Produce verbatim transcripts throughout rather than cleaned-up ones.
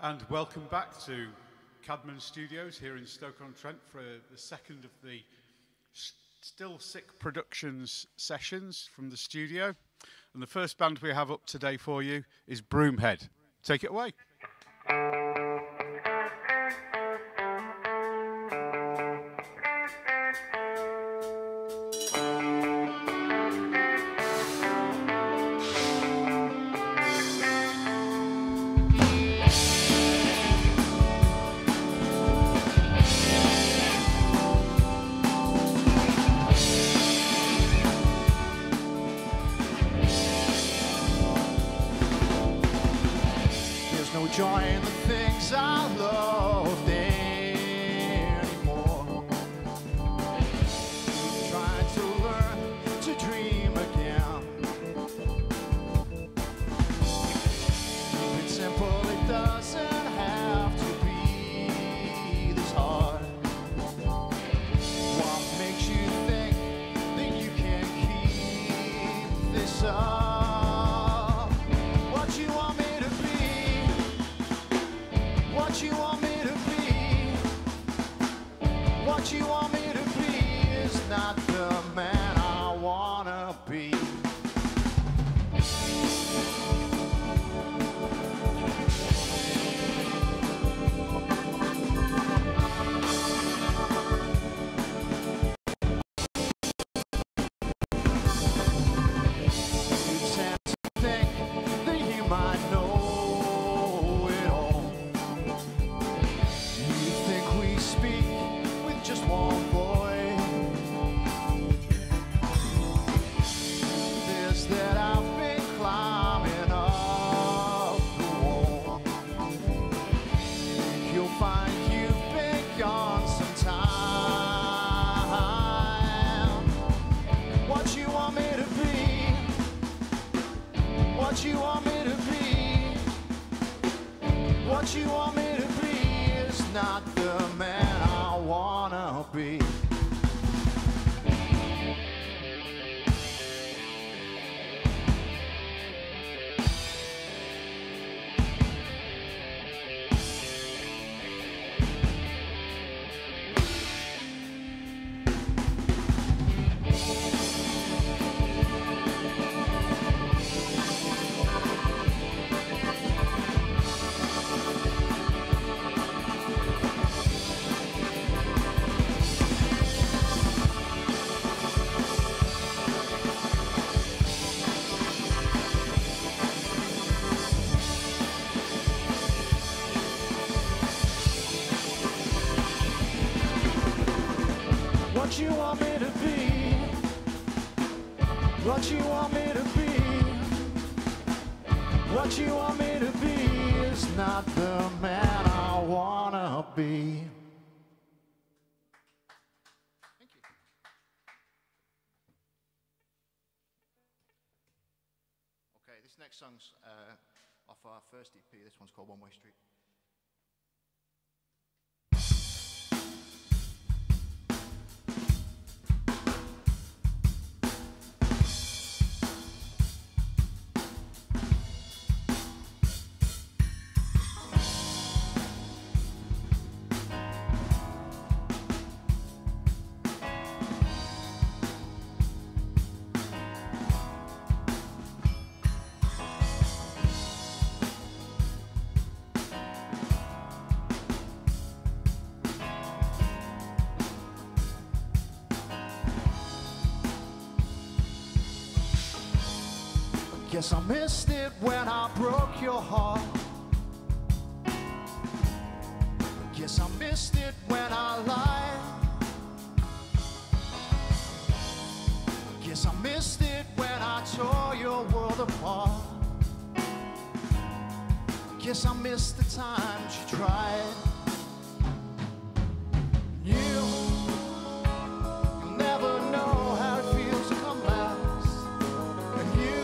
And welcome back to Cadman Studios here in Stoke-on-Trent for the second of the Still Sick Productions sessions from the studio. And the first band we have up today for you is Broomhead. Take it away. Joy in the things I loved anymore. Trying to learn to dream again. Keep it simple, it doesn't have to be this hard. What makes you think that you can keep this up? What you want me to be? What you want me to be, what you want me to be is not the man I wanna be. You tend to think that you might know. Just one boy. This that I've been climbing up the wall. You'll find you've been gone some time. What you want me to be? What you want me to be? What you want me to be is not the man I wanna be. What you want me to be? What you want me to be? What you want me to be is not the man I wanna be. Thank you. Okay, this next song's uh, off our first E P. This one's called One Way Street. Guess I missed it when I broke your heart. Guess I missed it when I lied. Guess I missed it when I tore your world apart. Guess I missed the times you tried. You, you'll never know how it feels to come last. And you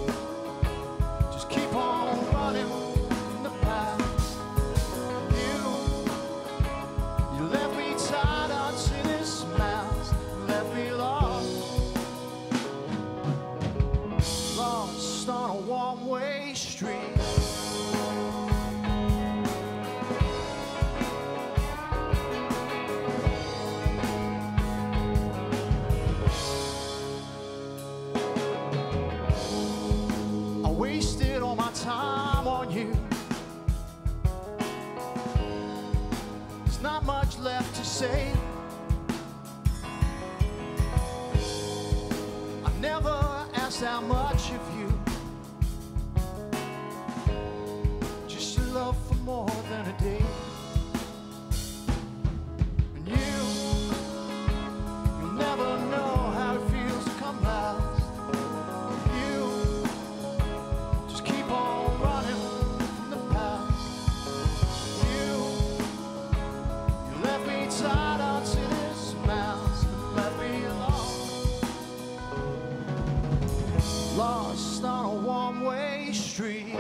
keep on running in the past. You, you left me tied up to this mast, left me lost, lost on a one-way street. say. I never asked that much of you. Just your love for more than a day. And you, you'll never know how it feels to come last. You just keep on running from the past. You, you left me tied out to this mouse and left me alone, lost on a one-way street.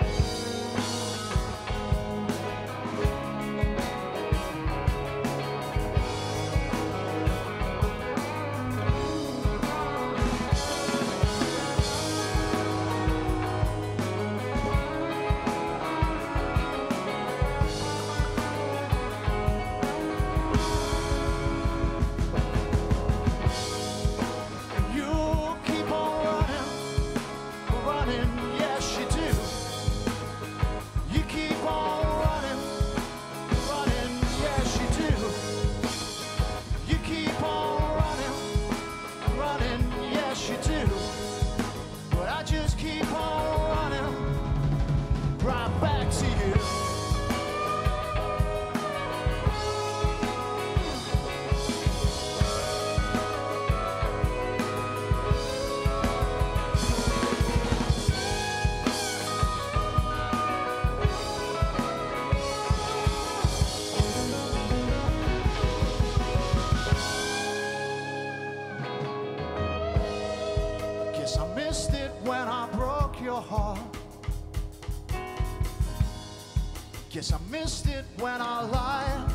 Guess I missed it when I lied.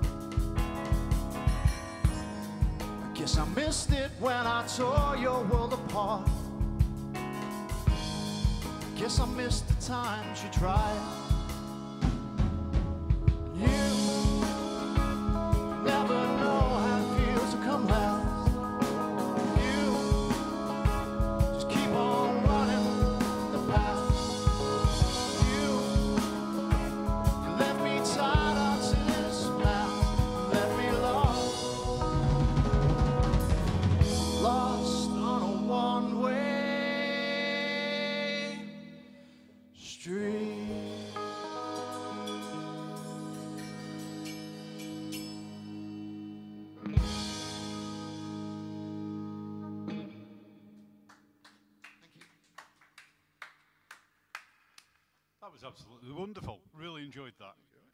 I guess I missed it when I tore your world apart. Guess I missed the times you tried. You never know how it feels to come last. You just keep on running the path. Tied out to this mouth, left me lost, lost on a one-way street. Thank you. That was absolutely wonderful. Really enjoyed that.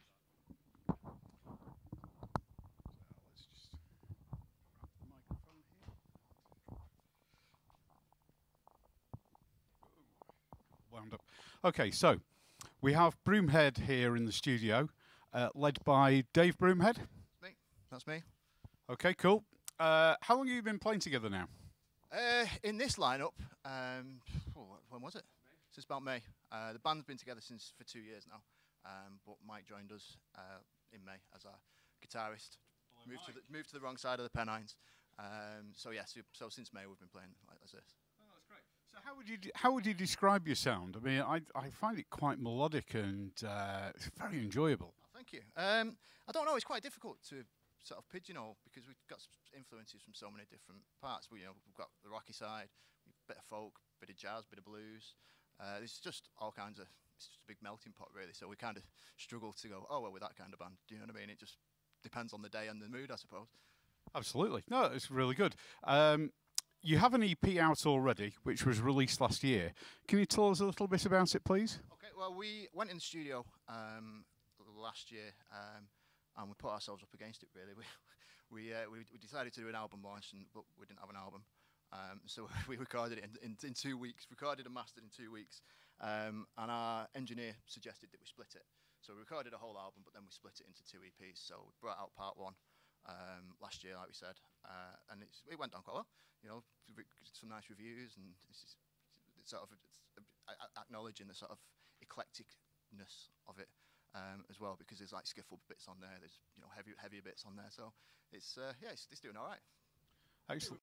Wound up. Okay, so we have Broomhead here in the studio, uh, led by Dave Broomhead. Me. That's me. Okay, cool. Uh, how long have you been playing together now? Uh, in this lineup, um, oh, when was it? May. Since about May. Uh, the band's been together since for two years now, um, but Mike joined us uh, in May as our guitarist. Hello, moved Mike. to the moved to the wrong side of the Pennines. Um, so yeah, so, so since May we've been playing like this. Oh, that's great. So how would you de how would you describe your sound? I mean, I I find it quite melodic and uh, it's very enjoyable. Oh, thank you. Um, I don't know. It's quite difficult to sort of pigeonhole because we've got influences from so many different parts. We, you know, we've got the rocky side, a bit of folk, bit of jazz, bit of blues. Uh, it's just all kinds of. It's just a big melting pot, really. So we kind of struggle to go, oh well, with that kind of band. Do you know what I mean? It just depends on the day and the mood, I suppose. Absolutely. No, it's really good. Um, you have an E P out already, which was released last year. Can you tell us a little bit about it, please? Okay, well, we went in the studio um, last year um, and we put ourselves up against it, really. We we, uh, we, we decided to do an album launch, and, but we didn't have an album. Um, so we recorded it in, in, in two weeks, recorded and mastered in two weeks. Um, and our engineer suggested that we split it. So we recorded a whole album, but then we split it into two E Ps. So we brought out part one um, last year, like we said, uh, and it's, it went down quite well. You know, some nice reviews, and this is it's sort of it's acknowledging the sort of eclecticness of it um, as well, because there's like skiffle bits on there, there's you know heavy heavier bits on there. So it's uh, yeah, it's, it's doing all right. Excellent.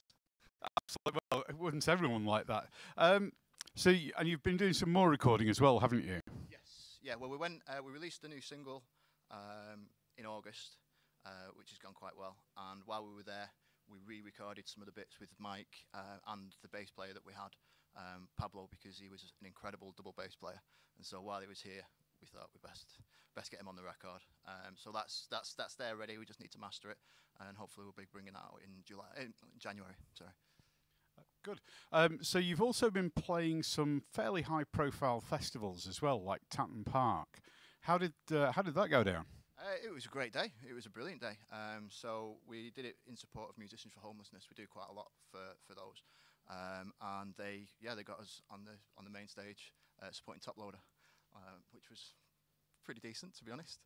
Absolutely. Well, it wasn't everyone like that. Um, so, y and you've been doing some more recording as well, haven't you? Yes. Yeah. Well, we went. Uh, we released a new single um, in August, uh, which has gone quite well. And while we were there, we re-recorded some of the bits with Mike uh, and the bass player that we had, um, Pablo, because he was an incredible double bass player. And so while he was here, we thought we best best get him on the record. Um, so that's that's that's there ready. We just need to master it, and hopefully we'll be bringing that out in July, in January. Sorry. Good. Um, so you've also been playing some fairly high-profile festivals as well, like Tatton Park. How did uh, how did that go down? Uh, it was a great day. It was a brilliant day. Um, so we did it in support of Musicians for Homelessness. We do quite a lot for for those, um, and they yeah they got us on the on the main stage uh, supporting Top Loader, uh, which was pretty decent, to be honest.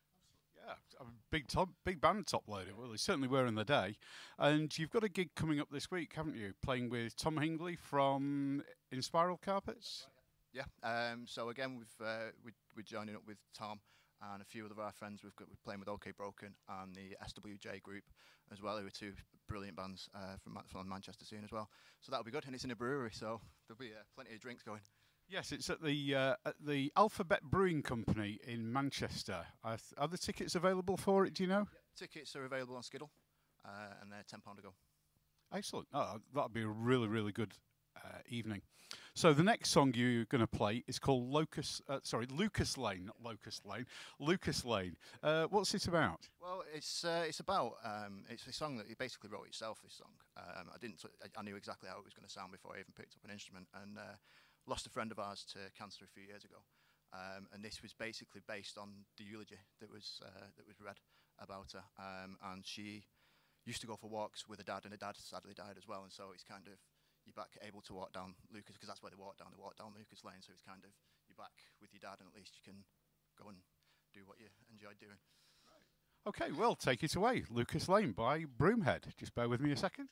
Yeah, a big top, big band, Top Loader. Well, they certainly were in the day. And you've got a gig coming up this week, haven't you? Playing with Tom Hingley from In Spiral Carpets. Yeah. Um, so again, we've uh, we, we're joining up with Tom and a few of our friends. We've got we're playing with OK Broken and the S W J group as well. Who are two brilliant bands uh, from from the Manchester scene as well. So that'll be good, and it's in a brewery, so there'll be uh, plenty of drinks going. Yes, it's at the uh, at the Alphabet Brewing Company in Manchester. Are, th are the tickets available for it? Do you know? Yep. Tickets are available on Skiddle, uh, and they're ten pound to go. Excellent. Oh, that'd be a really, really good uh, evening. So the next song you're going to play is called Locust. Uh, sorry, Lucas Lane, not Locust Lane. Lucas Lane. Uh, what's it about? Well, it's uh, it's about um, it's a song that he basically wrote himself. This song. Um, I didn't. I, I knew exactly how it was going to sound before I even picked up an instrument, and uh, lost a friend of ours to cancer a few years ago. Um, and this was basically based on the eulogy that was uh, that was read about her. Um, and she used to go for walks with her dad, and her dad sadly died as well. And so it's kind of you're back able to walk down Lucas, because that's where they walk down. They walk down Lucas Lane. So it's kind of you're back with your dad, and at least you can go and do what you enjoyed doing. Right. Okay, well, take it away. Lucas Lane by Broomhead. Just bear with me a second.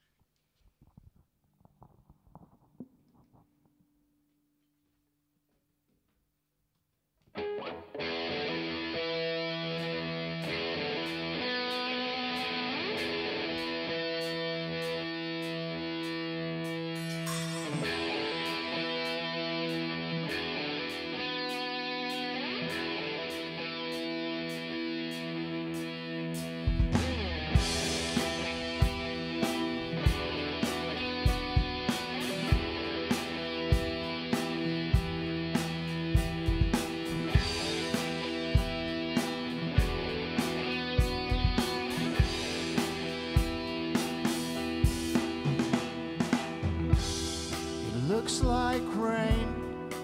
Looks like rain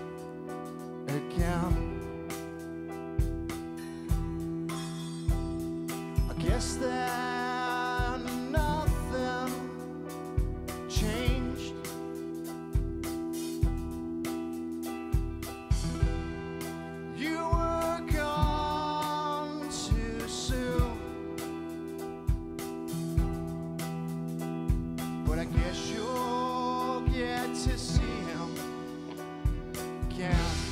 again. I guess that nothing changed. You were gone too soon, but I guess you'll get to see him again.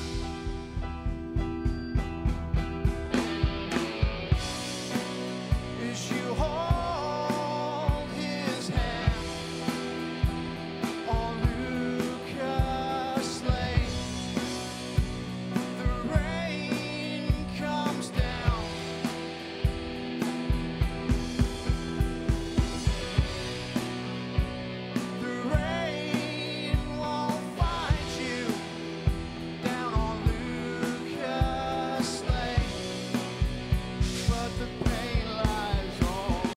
As you hold his hand on Lucas Lane, the rain comes down. The rain won't find you down on Lucas Lane, but the pain lies on.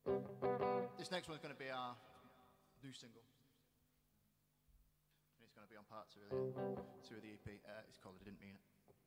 This next one's going to be our new single. And it's going to be on part two of the, two of the E P. Uh, it's called I Didn't Mean It.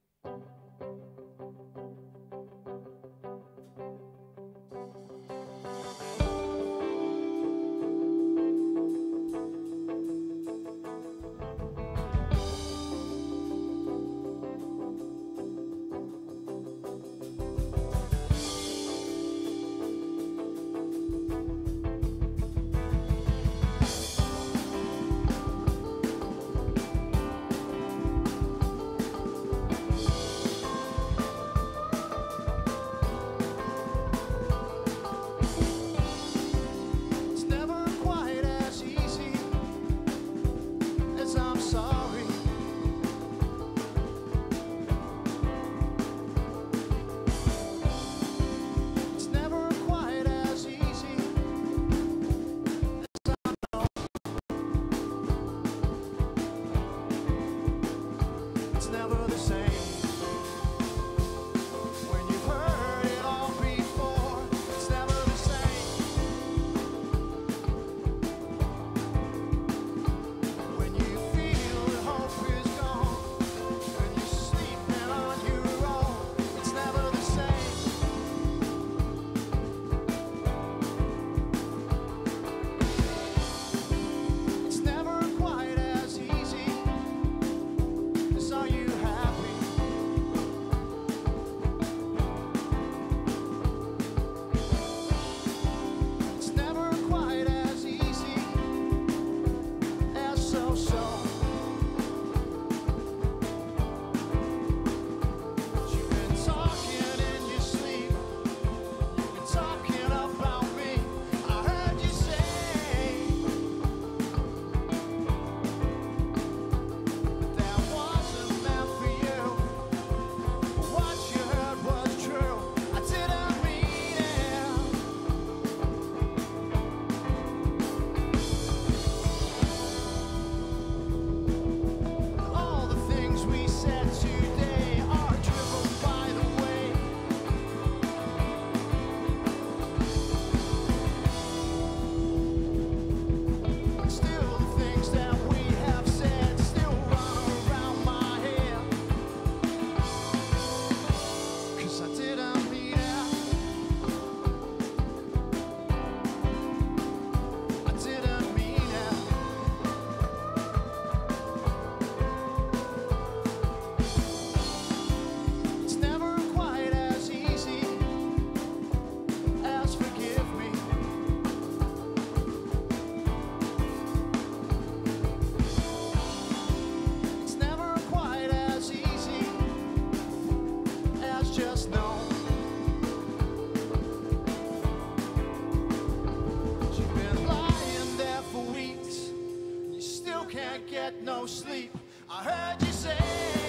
No sleep, I heard you say.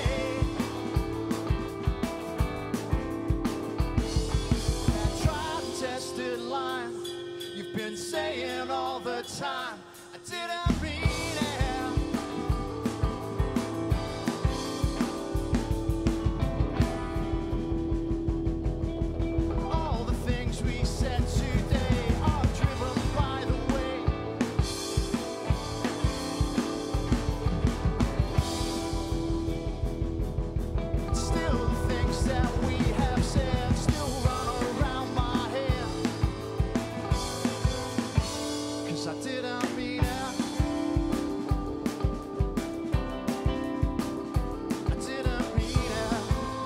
That tried and tested line you've been saying all the time. I didn't mean it. All the things we said today are driven by the way. That we have said still run around my head, 'cause I didn't mean it. I didn't mean it.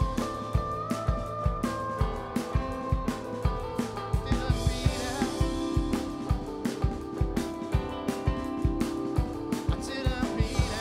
Didn't mean it. I didn't mean it.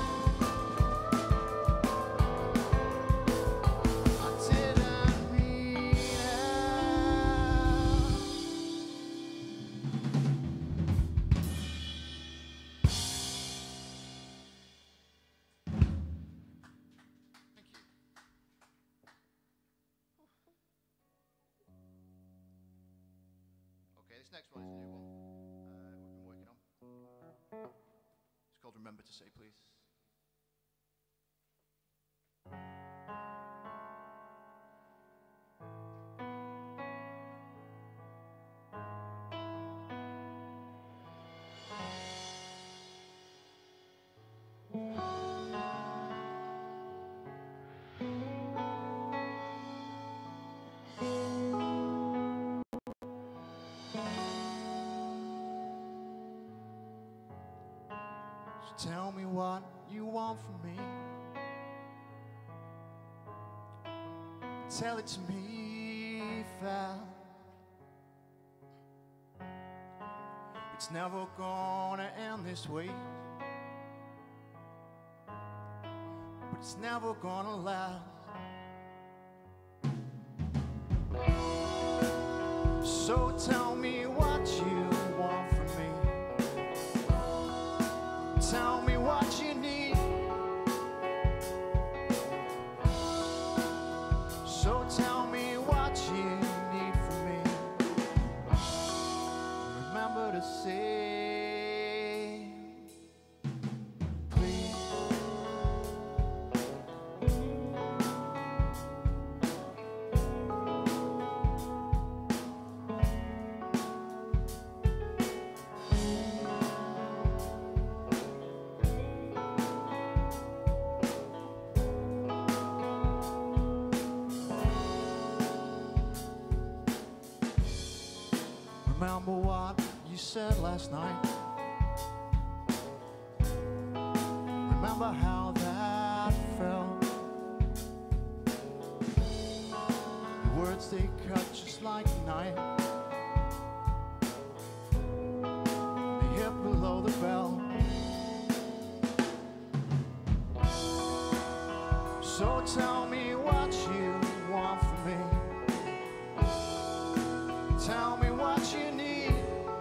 This next one is a new one uh, we've been working on. It's called Remember to Say Please. Tell me what you want from me. Tell it to me fast. It's never gonna end this way, but it's never gonna last. So tell me what you want from me. Tell me what you need. So tell me what you need from me. Remember to say, please. Remember what you said last night. Remember how that felt. The words, they cut just like a knife. They hit below the belt. So tell me what you want from me. Tell me what you need.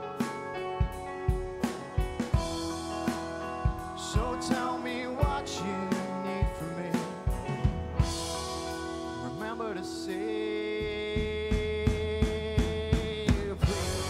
So tell me what you need from me. Remember to say, please.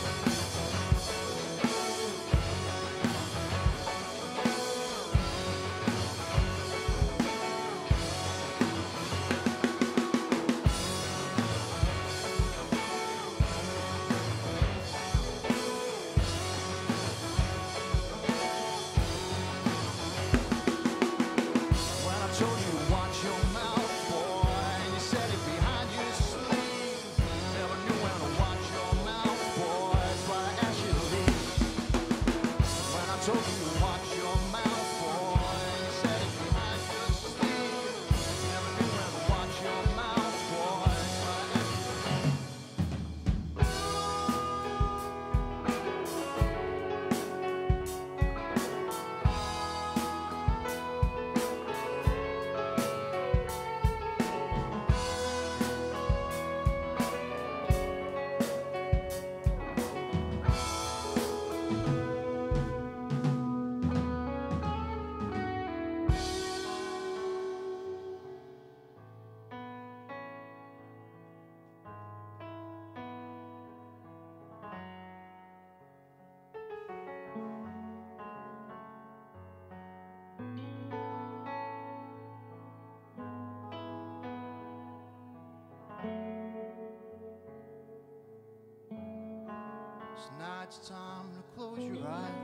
So now it's time to close your eyes.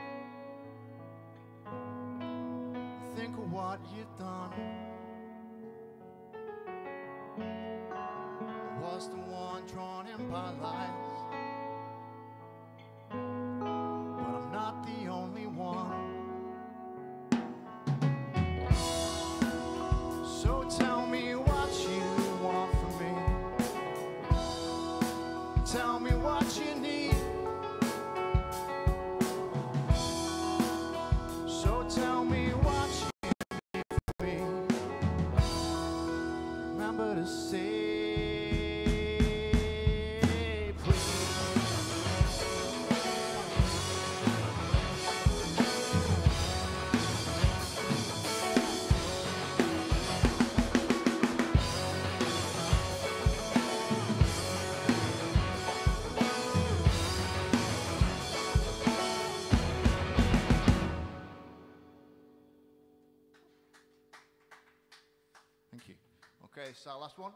Think of what you've done. I was the one drawn in by lies, but I'm not the only one. So tell me what you want from me. Tell me what you need. So tell me what you need from me. Remember to say, please. Thank you. Okay, so last one.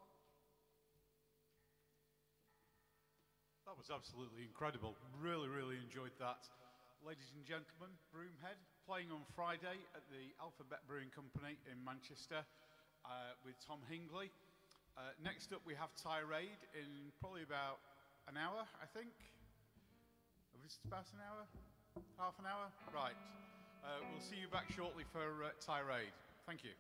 That was absolutely incredible. Really, really enjoyed that. Ladies and gentlemen, Broomhead playing on Friday at the Alphabet Brewing Company in Manchester uh, with Tom Hingley. Uh, next up we have Tirade in probably about an hour, I think. Is it about an hour? Half an hour? Right. Uh, we'll see you back shortly for uh, Tirade. Thank you.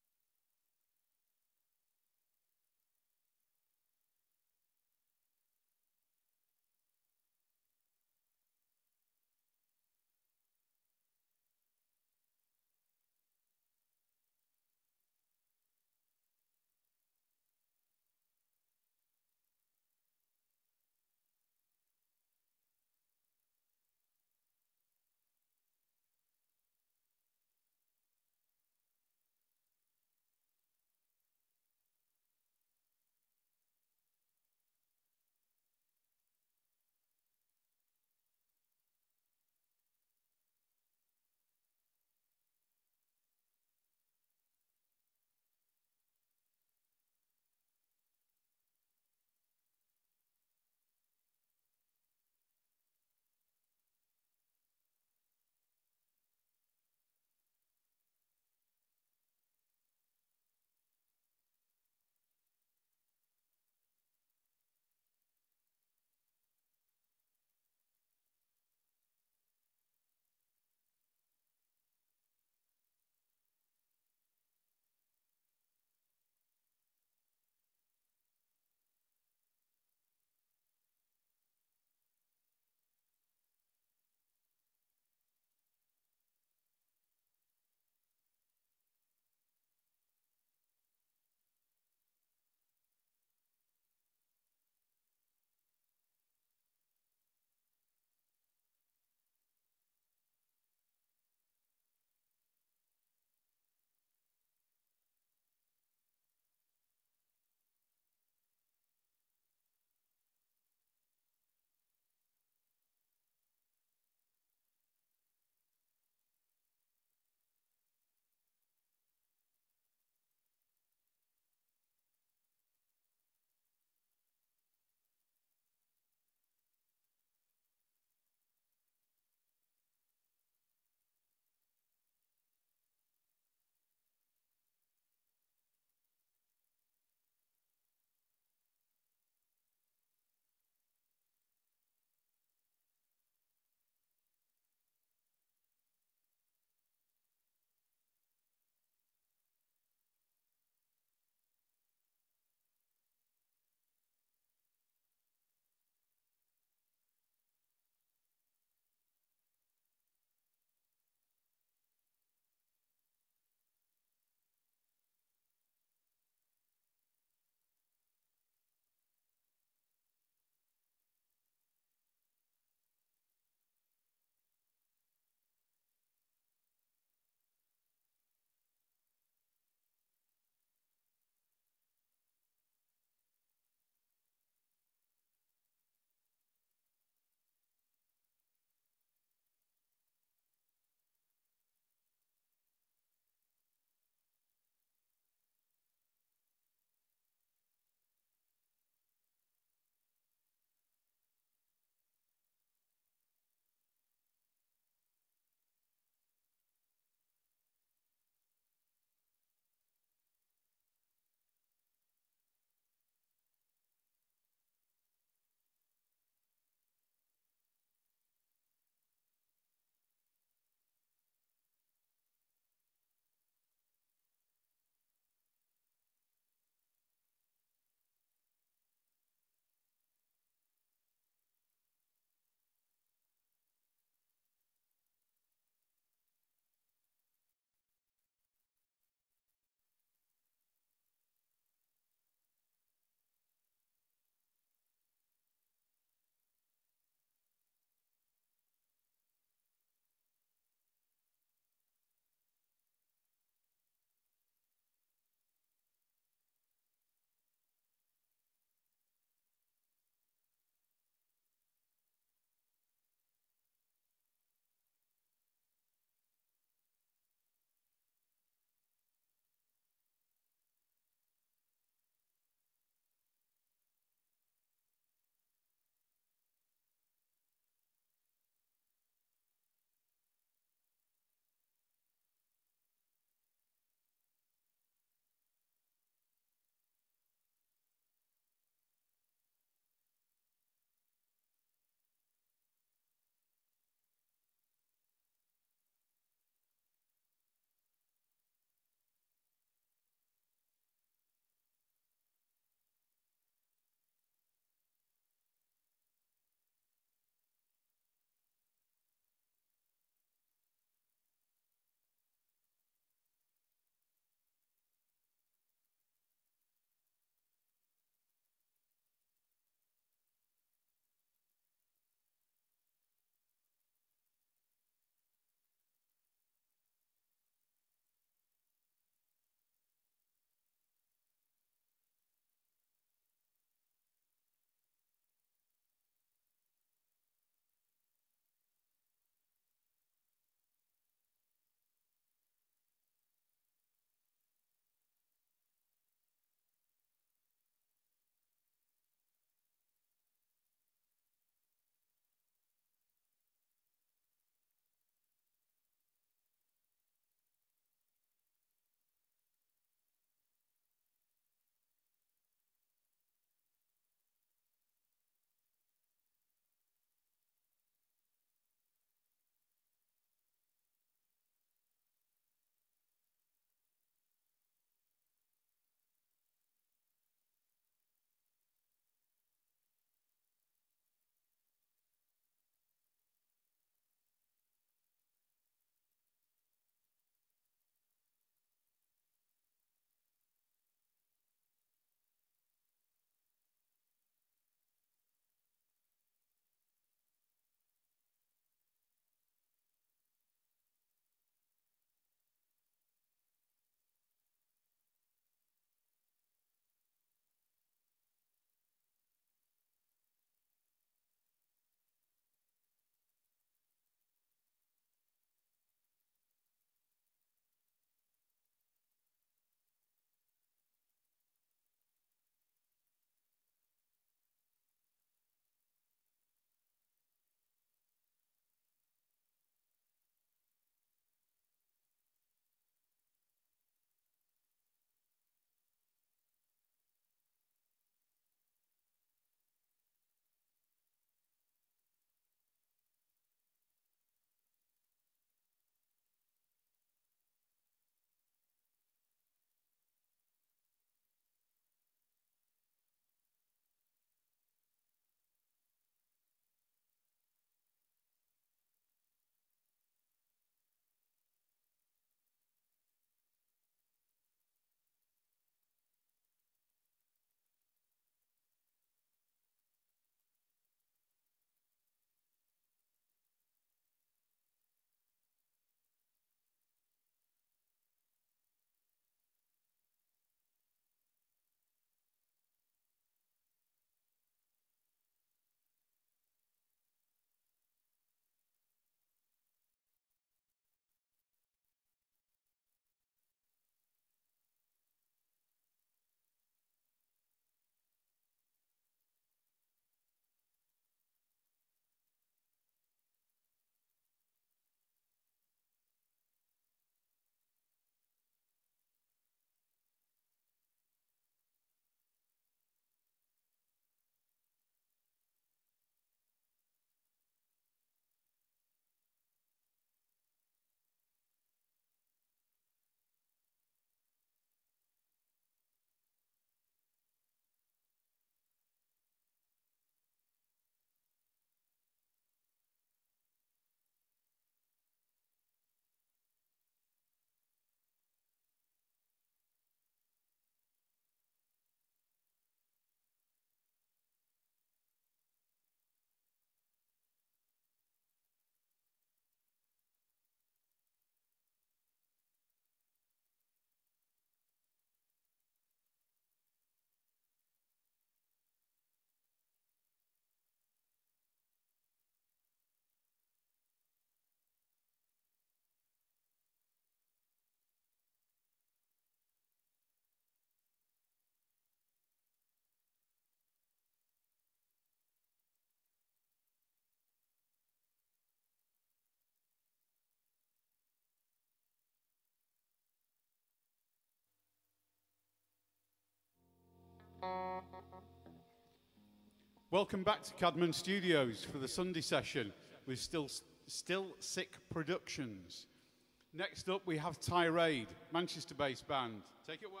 Welcome back to Cadman Studios for the Sunday session with Still, Still Sick Productions. Next up we have Tirade, Manchester-based band. Take it away.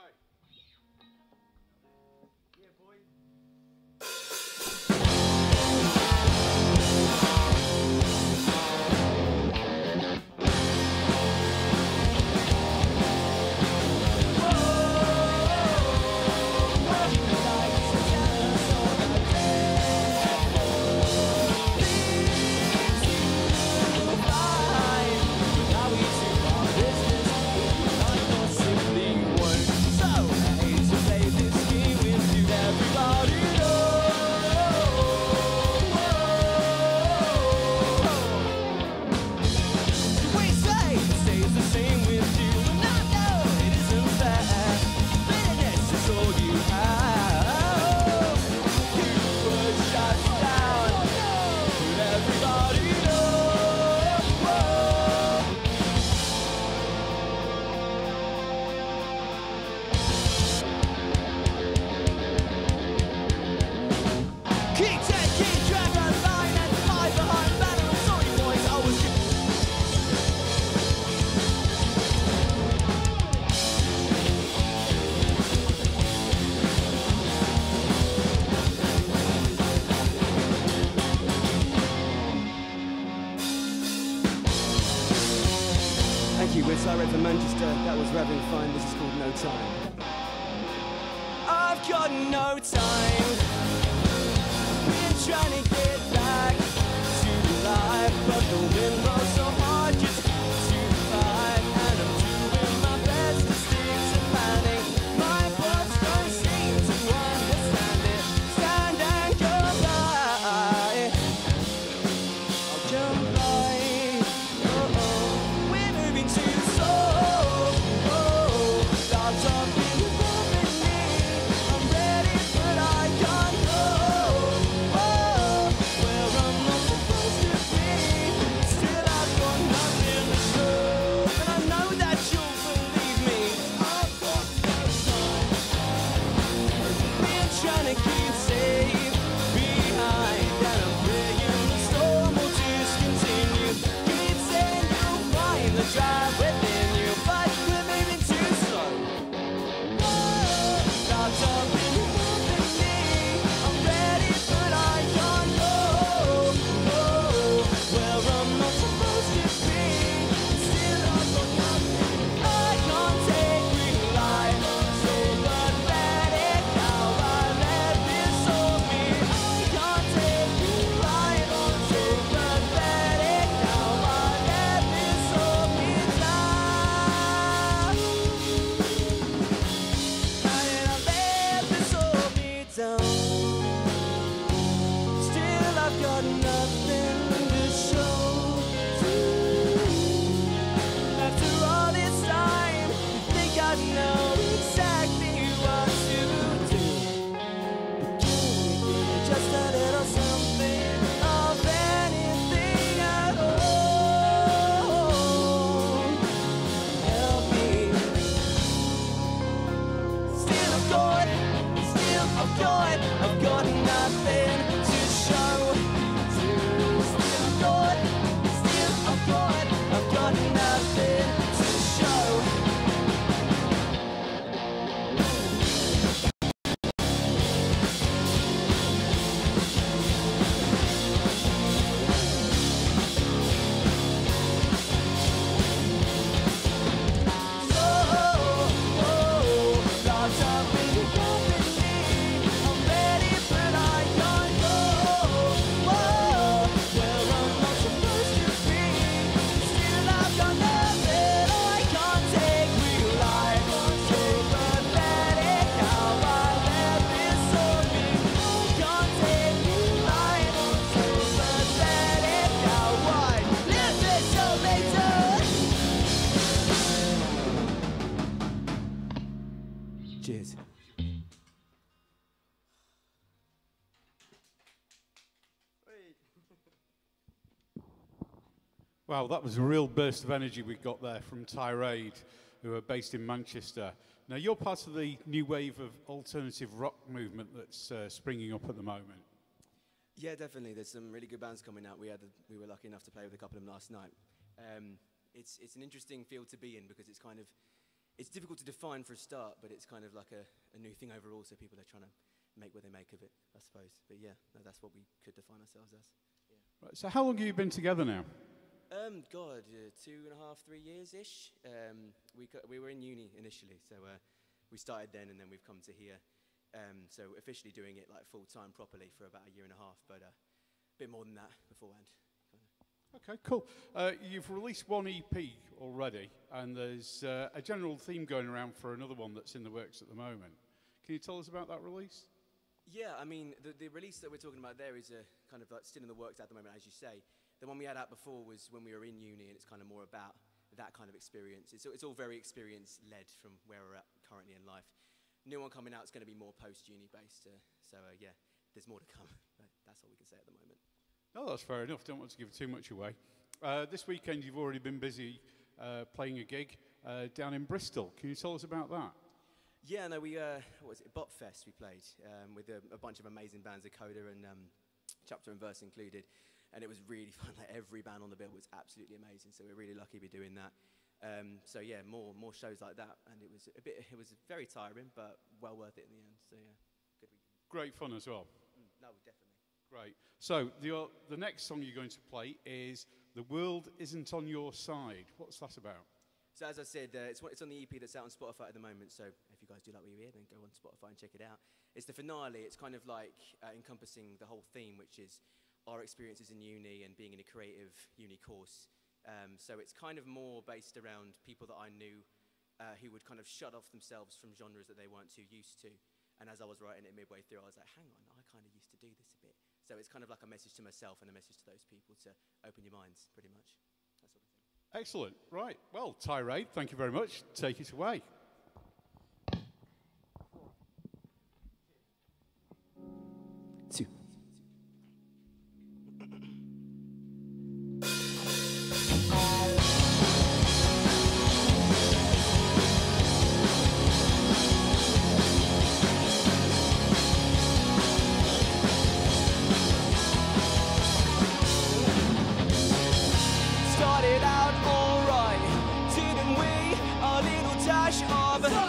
Tirade from Manchester, that was Raving Fine, this is called No Time. I've got no time, been trying to get back to life, but the wind blows so hard just to fight, and I'm doing my best to stick to planning. My thoughts don't seem to understand it, stand and go by, I'll jump by, oh oh, we're moving too slow. Cheers. Wow, that was a real burst of energy we got there from Tirade. who are based in Manchester. Now, you're part of the new wave of alternative rock movement that's uh, springing up at the moment. Yeah, definitely. There's some really good bands coming out. We had, a, we were lucky enough to play with a couple of them last night. Um, it's it's an interesting field to be in because it's kind of it's difficult to define for a start, but it's kind of like a, a new thing overall. So people are trying to make what they make of it, I suppose. But yeah, no, that's what we could define ourselves as. Yeah. Right, so how long have you been together now? Um, God, uh, two and a half, three years ish. Um, we co- we were in uni initially, so uh, we started then, and then we've come to here. Um, so officially doing it like full time properly for about a year and a half, but a uh, bit more than that beforehand. Okay, cool. Uh, you've released one E P already, and there's uh, a general theme going around for another one that's in the works at the moment. Can you tell us about that release? Yeah, I mean, the, the release that we're talking about there is a kind of like still in the works at the moment, as you say. The one we had out before was when we were in uni, and it's kind of more about that kind of experience. It's, it's all very experience-led from where we're at currently in life. New one coming out is going to be more post-uni based, uh, so uh, yeah, there's more to come. But that's all we can say at the moment. No, that's fair enough. Don't want to give too much away. Uh, this weekend you've already been busy uh, playing a gig uh, down in Bristol. Can you tell us about that? Yeah, no, we, uh, what was it, Botfest we played um, with a, a bunch of amazing bands, a Coda and um, Chapter and Verse included, and it was really fun. Like, every band on the bill was absolutely amazing, so we're really lucky to be doing that. Um, so yeah, more more shows like that, and it was a bit, it was very tiring, but well worth it in the end, so yeah, good weekend. Great fun as well. Mm, no, definitely. Great. So the, uh, the next song you're going to play is The World Isn't On Your Side. What's that about? So as I said, uh, it's, it's on the E P that's out on Spotify at the moment, so if you guys do like what you hear, then go on Spotify and check it out. It's the finale. It's kind of like uh, encompassing the whole theme, which is our experiences in uni and being in a creative uni course. Um, so it's kind of more based around people that I knew uh, who would kind of shut off themselves from genres that they weren't too used to. And as I was writing it midway through, I was like, hang on, I kind of used to do this a bit. So it's kind of like a message to myself and a message to those people to open your minds, pretty much. That sort of thing. Excellent. Right. Well, Tirade, thank you very much. Take it away. Two. Started out alright, didn't we? A little dash of the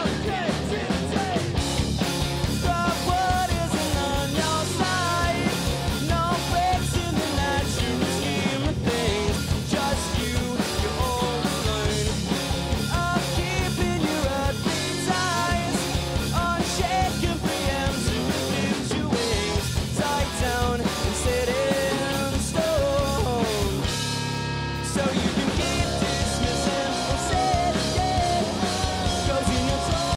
world isn't on your side. No breaks in the natural scheme of things. Just you, you're all alone. I'm keeping your earthly ties unshaken, preemptive with your wings tied down and set in stone. So you can keep dismissing or saying, yeah, 'cause in your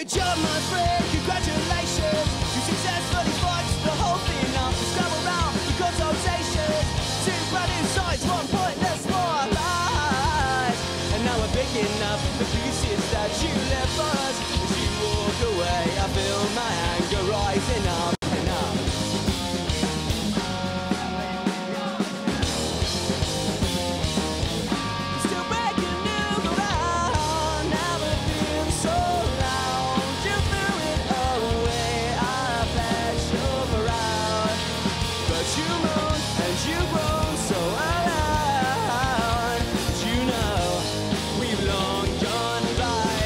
job, my friend, congratulations. You successfully fought the whole thing up. You scramble round the consultations. Two brand new sides, one pointless more lies. And now we're picking up the pieces that you left for us. As you walk away, I feel my anger rising up and up. Still breaking new ground, never been so loud. You threw it away, I bet you're around. But you moan and you groan so loud. But you know we've long gone by.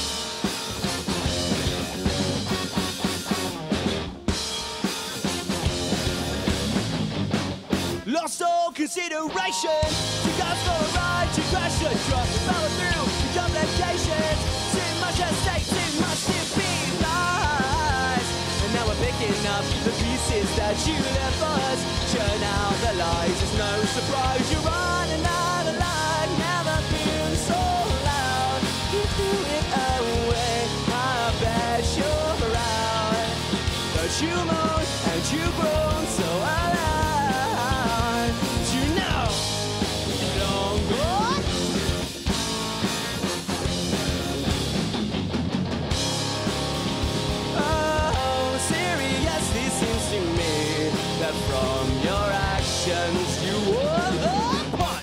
Lost all consideration. You guys for a ride, you crash and drop, power through the complications. Too much at stake, too much to be lies. And now we're picking up the pieces that you left for us. Churn out the lies, it's no surprise you're running out of line. Never been so loud. You threw it away, I bet you're around. But you moan and you groan so loud. You know, long gone. Oh, seriously seems to me that from your actions you won the punch.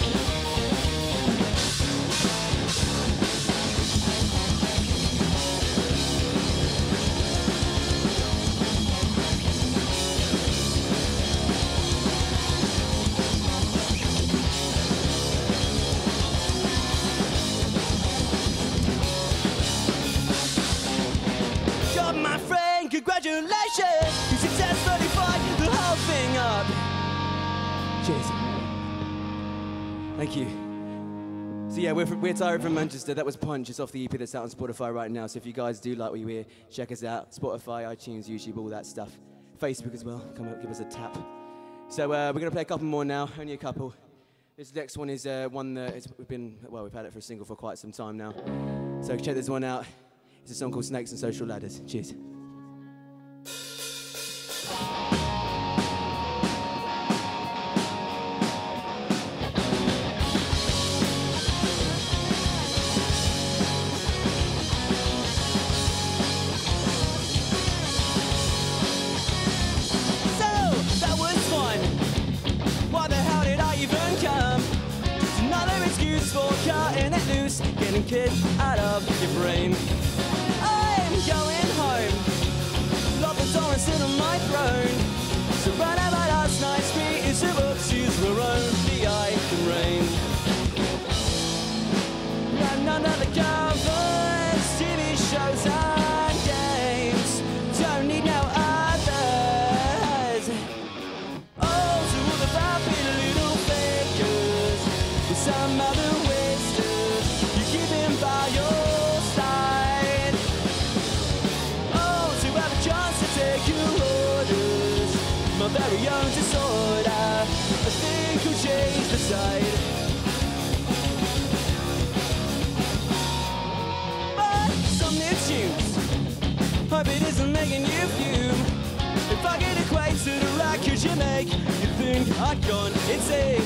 Job, my friend, congratulations. You successfully fought the whole thing up. Cheers. Thank you. So yeah, we're, from, we're Tirade from Manchester. That was Punch. It's off the E P that's out on Spotify right now. So if you guys do like what you hear, check us out. Spotify, iTunes, YouTube, all that stuff. Facebook as well. Come out, give us a tap. So uh, we're going to play a couple more now. Only a couple. This next one is uh, one that it's, we've been, well, we've had it for a single for quite some time now. So check this one out. It's a song called Snakes and Social Ladders. Cheers. So, that was fun. Why the hell did I even come? Just another excuse for cutting it loose, getting kicked out of your brain. I'm going home. Lock the door and sit on my throne. So right out my last night's street is the boxes where only I can reign. And under the covers, T V shows and games. Don't need no others. Oh, to all the happy little fakers, with some other wasters, you keep him by your side. Oh, to have a chance to take your orders, my very own disorder, I think will change the side. But some new tunes, hope it isn't making you fume. If I can equate to the records you make, you think I'd gone insane.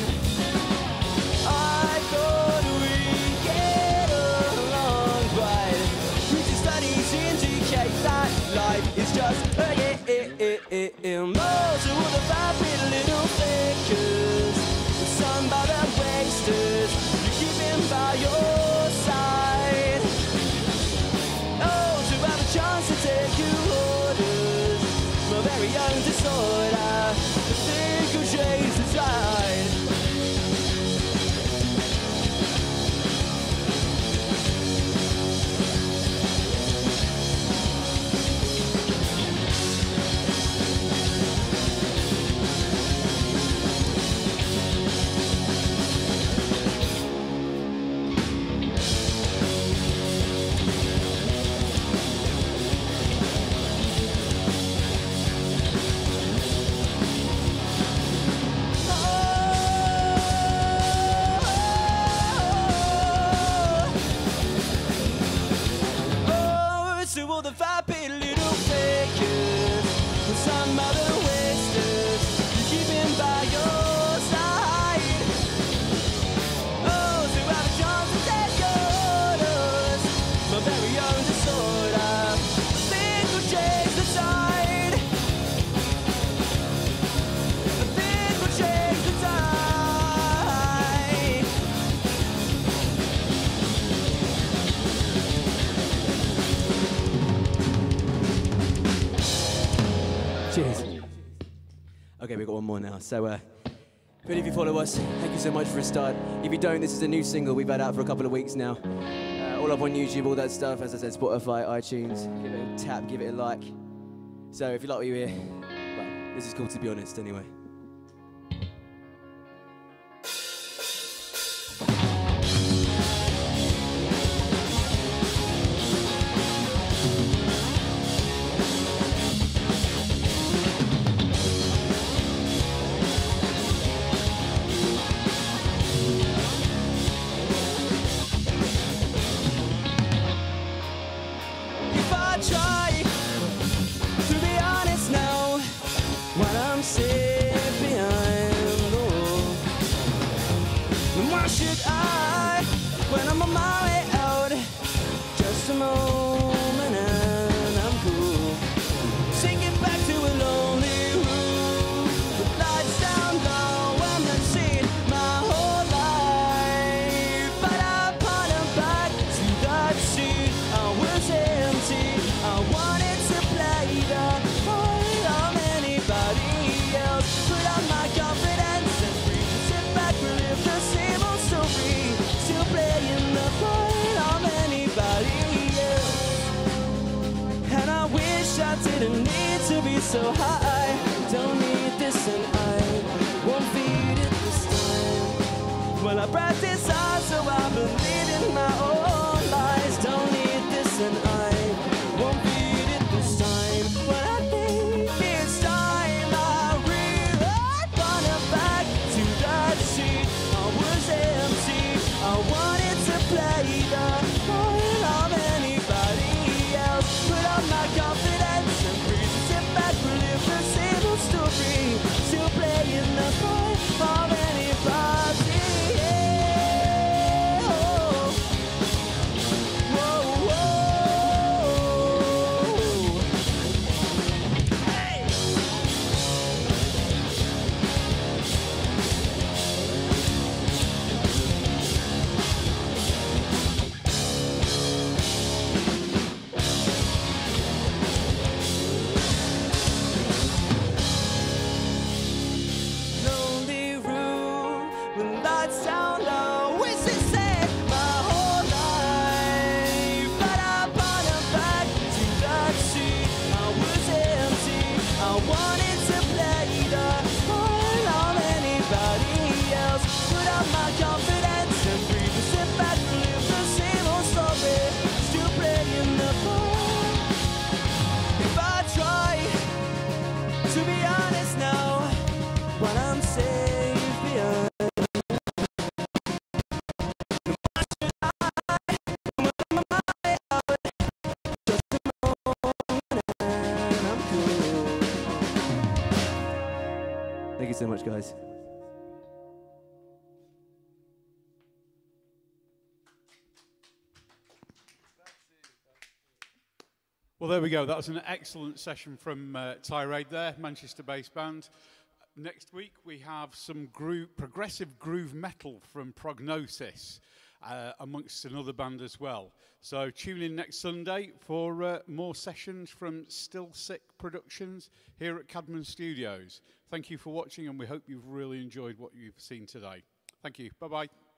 I thought we'd get along, but recent studies indicate that life is just a game. Most of all the happy little fakers, some by the wasters, you keep him by your side. Oh, to have a chance to take your orders, my very own disorder, I think will change the tide. we've got one more now. So, uh, if any of you follow us, thank you so much for a start. If you don't, this is a new single we've had out for a couple of weeks now. Uh, all up on YouTube, all that stuff. As I said, Spotify, iTunes. Give it a tap, give it a like. So if you like what you hear, well, this is cool, To Be Honest, anyway. So high, don't need this and I won't feed it this time. Well, I practice hard so I believe in my own lies. Don't need this and I won't feed it this time. Well, I think it's time I really wanna back to that seat. I was empty, I wanted to play the part of anybody else. Put on my confidence and breathe. Relive the same story, still playing the part of anybody. Oh. Whoa, whoa. Hey. Thank you so much, guys. Well, there we go. That was an excellent session from uh, Tirade there, Manchester-based band. Next week, we have some groove, progressive groove metal from Prognosis, uh, amongst another band as well. So tune in next Sunday for uh, more sessions from Still Sick Productions here at Cadman Studios. Thank you for watching, and we hope you've really enjoyed what you've seen today. Thank you. Bye-bye.